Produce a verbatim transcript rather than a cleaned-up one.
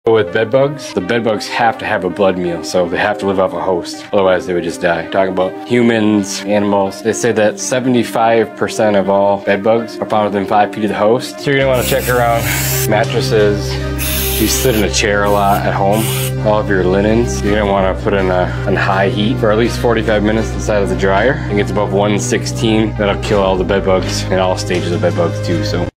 With bedbugs, the bedbugs have to have a blood meal, so they have to live off a host. Otherwise, they would just die. Talking about humans, animals, they say that seventy-five percent of all bedbugs are found within five feet of the host. So you're gonna want to check around mattresses. You sit in a chair a lot at home. All of your linens, you're gonna want to put in a in high heat for at least forty-five minutes inside of the dryer. It gets above one sixteen. That'll kill all the bedbugs and all stages of bedbugs too. So.